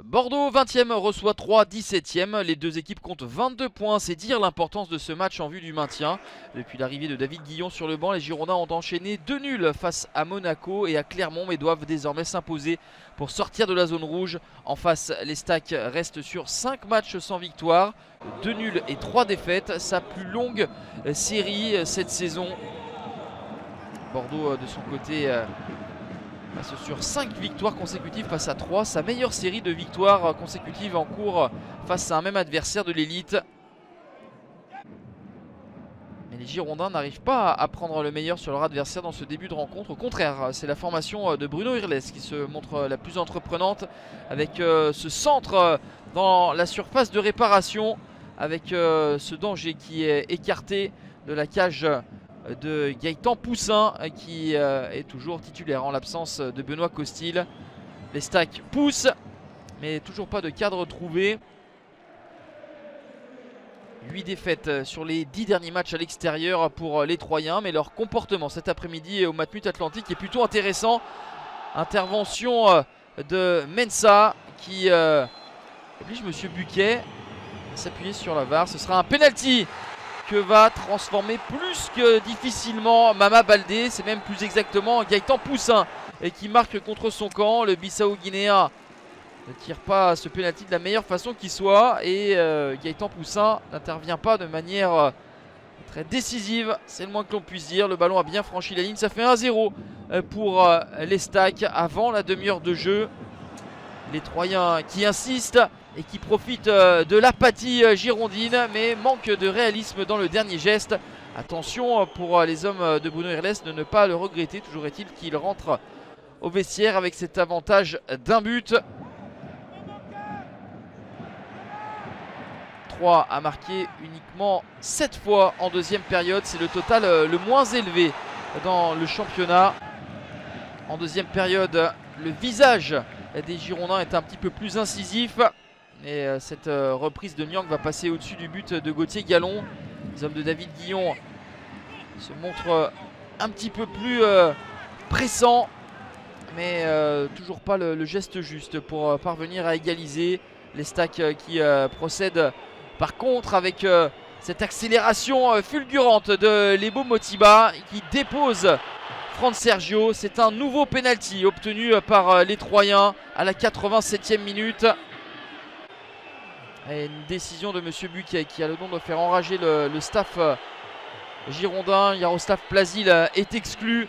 Bordeaux 20e reçoit 3 17e. Les deux équipes comptent 22 points. C'est dire l'importance de ce match en vue du maintien. Depuis l'arrivée de David Guillon sur le banc, les Girondins ont enchaîné 2 nuls face à Monaco et à Clermont, mais doivent désormais s'imposer pour sortir de la zone rouge. En face, les Stacks restent sur 5 matchs sans victoire, 2 nuls et 3 défaites. Sa plus longue série cette saison. Bordeaux de son côté passe sur 5 victoires consécutives face à 3. Sa meilleure série de victoires consécutives en cours face à un même adversaire de l'élite. Mais les Girondins n'arrivent pas à prendre le meilleur sur leur adversaire dans ce début de rencontre. Au contraire, c'est la formation de Bruno Irles qui se montre la plus entreprenante avec ce centre dans la surface de réparation, avec ce danger qui est écarté de la cage de Gaëtan Poussin qui est toujours titulaire en l'absence de Benoît Costil. Les Stacks poussent, mais toujours pas de cadre trouvé. 8 défaites sur les 10 derniers matchs à l'extérieur pour les Troyens, mais leur comportement cet après-midi au Matmut Atlantique est plutôt intéressant. Intervention de Mensa qui oblige Monsieur Buquet à s'appuyer sur la VAR. Ce sera un penalty que va transformer plus que difficilement Mama Baldé. C'est même plus exactement Gaëtan Poussin et qui marque contre son camp. Le Bissau-Guinéen ne tire pas ce penalty de la meilleure façon qui soit, et Gaëtan Poussin n'intervient pas de manière très décisive, c'est le moins que l'on puisse dire. Le ballon a bien franchi la ligne, ça fait 1-0 pour les Stacks avant la demi-heure de jeu. Les Troyens qui insistent et qui profitent de l'apathie girondine, mais manque de réalisme dans le dernier geste. Attention pour les hommes de Bruno Irles de ne pas le regretter. Toujours est-il qu'il rentre au vestiaire avec cet avantage d'un but. 3 a marqué uniquement 7 fois en deuxième période. C'est le total le moins élevé dans le championnat. En deuxième période, le visage des Girondins est un petit peu plus incisif. Et cette reprise de Niang va passer au-dessus du but de Gauthier Gallon. Les hommes de David Guillon se montrent un petit peu plus pressants, mais toujours pas le geste juste pour parvenir à égaliser. Les Stacks qui procèdent par contre avec cette accélération fulgurante de Lebo Motiba qui dépose Franz Sergio. C'est un nouveau penalty obtenu par les Troyens à la 87e minute. Et une décision de Monsieur Buquet qui a le don de faire enrager le staff girondin. Yaroslav Plazil est exclu.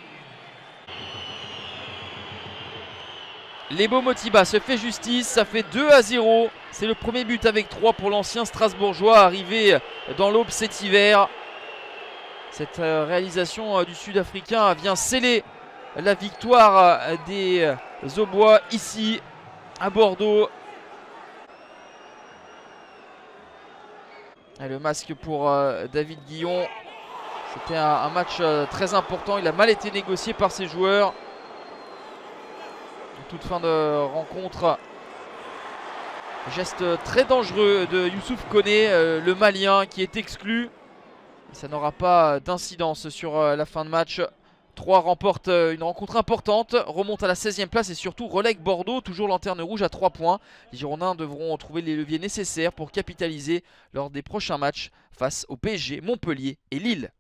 Lebo Motiba se fait justice, ça fait 2-0. C'est le premier but avec 3 pour l'ancien Strasbourgeois arrivé dans l'Aube cet hiver. Cette réalisation du Sud-Africain vient sceller la victoire des Aubois ici à Bordeaux. Et le masque pour David Guillon. C'était un match très important. Il a mal été négocié par ses joueurs. Toute fin de rencontre. Geste très dangereux de Youssouf Koné, le Malien qui est exclu. Et ça n'aura pas d'incidence sur la fin de match. 3 remporte une rencontre importante, remonte à la 16e place et surtout relègue Bordeaux, toujours lanterne rouge à 3 points. Les Girondins devront trouver les leviers nécessaires pour capitaliser lors des prochains matchs face au PSG, Montpellier et Lille.